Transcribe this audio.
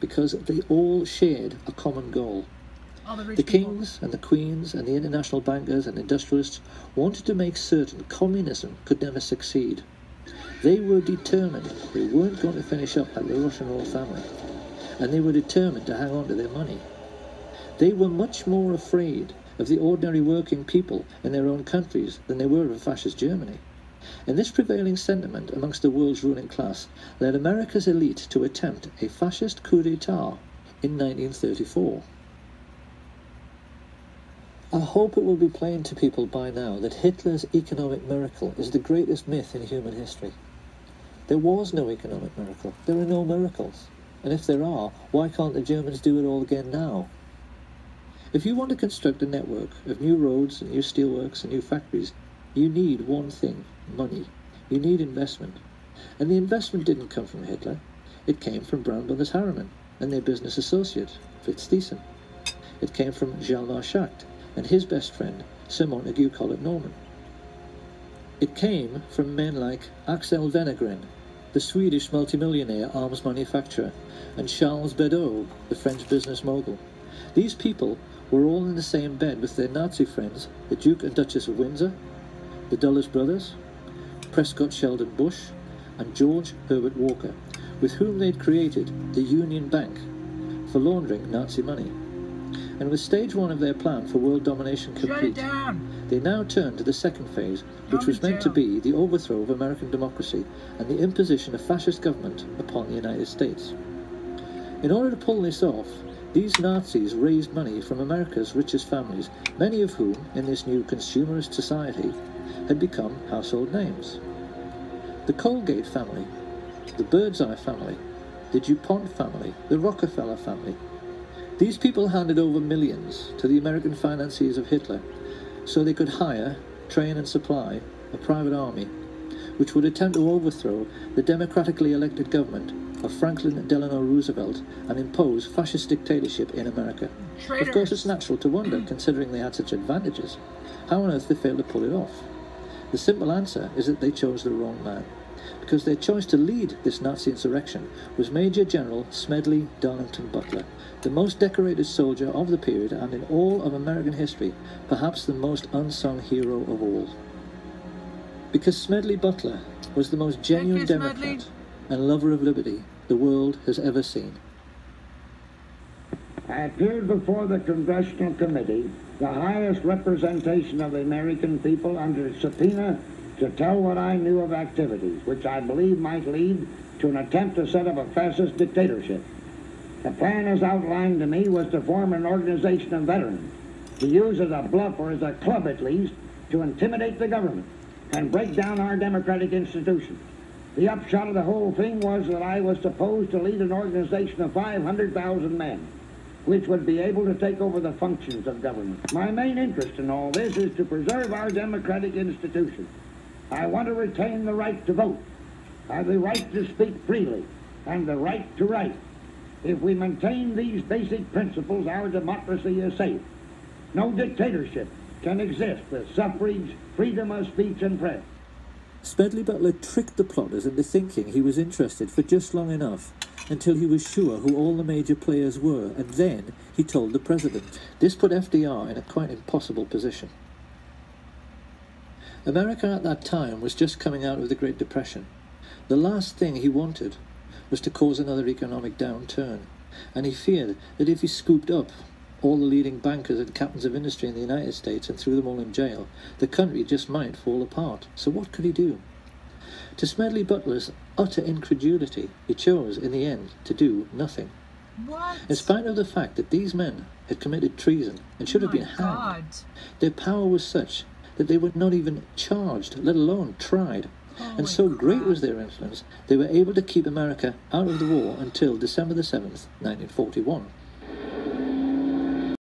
because they all shared a common goal. The kings and the queens and the international bankers and industrialists wanted to make certain communism could never succeed. They were determined they weren't going to finish up like the Russian royal family, and they were determined to hang on to their money. They were much more afraid of the ordinary working people in their own countries than they were of fascist Germany. And this prevailing sentiment amongst the world's ruling class led America's elite to attempt a fascist coup d'etat in 1934. I hope it will be plain to people by now that Hitler's economic miracle is the greatest myth in human history. There was no economic miracle. There are no miracles. And if there are, why can't the Germans do it all again now? If you want to construct a network of new roads and new steelworks and new factories, you need one thing: money. You need investment. And the investment didn't come from Hitler. It came from Brown Brothers Harriman and their business associate, Fritz Thyssen. It came from Hjalmar Schacht and his best friend, Sir Montague Collett Norman. It came from men like Axel Wenner-Gren, the Swedish multimillionaire arms manufacturer, and Charles Bedaux, the French business mogul. These people were all in the same bed with their Nazi friends, the Duke and Duchess of Windsor, the Dulles brothers, Prescott Sheldon Bush, and George Herbert Walker, with whom they'd created the Union Bank for laundering Nazi money. And with stage one of their plan for world domination complete, they now turned to the second phase, which was meant to be the overthrow of American democracy and the imposition of fascist government upon the United States. In order to pull this off, these Nazis raised money from America's richest families, many of whom, in this new consumerist society, had become household names. The Colgate family, the Birdseye family, the DuPont family, the Rockefeller family. These people handed over millions to the American financiers of Hitler so they could hire, train and supply a private army which would attempt to overthrow the democratically elected government of Franklin Delano Roosevelt and impose fascist dictatorship in America. Traitors. Of course, it's natural to wonder, considering they had such advantages, how on earth they failed to pull it off. The simple answer is that they chose the wrong man, because their choice to lead this Nazi insurrection was Major General Smedley Darlington Butler, the most decorated soldier of the period and in all of American history, perhaps the most unsung hero of all. Because Smedley Butler was the most genuine Democrat and lover of liberty the world has ever seen. I appeared before the Congressional Committee, the highest representation of the American people, under subpoena to tell what I knew of activities which I believe might lead to an attempt to set up a fascist dictatorship. The plan as outlined to me was to form an organization of veterans, to use as a bluff, or as a club at least, to intimidate the government and break down our democratic institutions. The upshot of the whole thing was that I was supposed to lead an organization of 500,000 men, which would be able to take over the functions of government. My main interest in all this is to preserve our democratic institutions. I want to retain the right to vote, the right to speak freely, and the right to write. If we maintain these basic principles, our democracy is safe. No dictatorship can exist with suffrage, freedom of speech and press. Smedley Butler tricked the plotters into thinking he was interested for just long enough until he was sure who all the major players were, and then he told the president. This put FDR in a quite impossible position. America at that time was just coming out of the Great Depression. The last thing he wanted was to cause another economic downturn, and he feared that if he scooped up all the leading bankers and captains of industry in the United States and threw them all in jail, the country just might fall apart. So what could he do? To Smedley Butler's utter incredulity, he chose, in the end, to do nothing. What? In spite of the fact that these men had committed treason and should have been hanged, their power was such that they were not even charged, let alone tried. And so great was their influence, they were able to keep America out of the war until December the 7th, 1941.